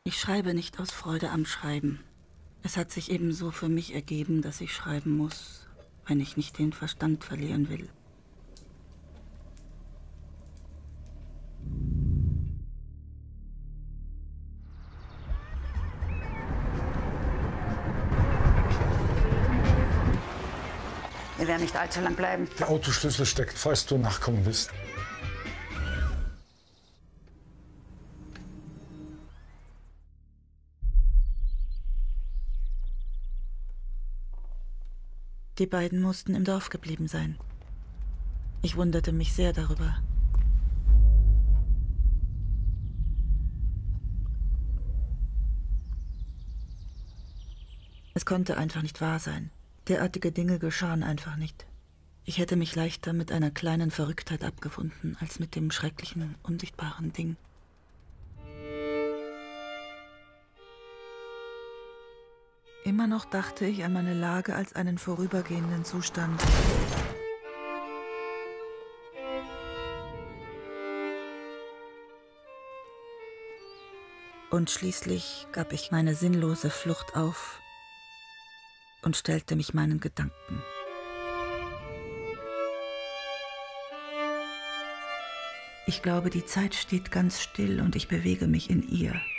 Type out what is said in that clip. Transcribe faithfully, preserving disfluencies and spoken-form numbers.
Ich schreibe nicht aus Freude am Schreiben. Es hat sich ebenso für mich ergeben, dass ich schreiben muss, wenn ich nicht den Verstand verlieren will. Wir werden nicht allzu lang bleiben. Der Autoschlüssel steckt, falls du nachkommen willst. Die beiden mussten im Dorf geblieben sein. Ich wunderte mich sehr darüber. Es konnte einfach nicht wahr sein. Derartige Dinge geschahen einfach nicht. Ich hätte mich leichter mit einer kleinen Verrücktheit abgefunden, als mit dem schrecklichen, unsichtbaren Ding. Immer noch dachte ich an meine Lage als einen vorübergehenden Zustand. Und schließlich gab ich meine sinnlose Flucht auf und stellte mich meinen Gedanken. Ich glaube, die Zeit steht ganz still und ich bewege mich in ihr.